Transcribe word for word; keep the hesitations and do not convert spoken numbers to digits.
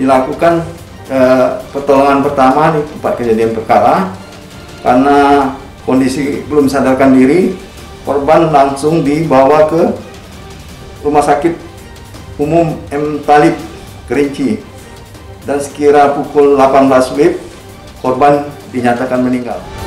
dilakukan eh, pertolongan pertama di tempat kejadian perkara. Karena kondisi belum sadarkan diri, korban langsung dibawa ke Rumah Sakit Umum M Talib Kerinci, dan sekira pukul delapan belas W I B korban dinyatakan meninggal.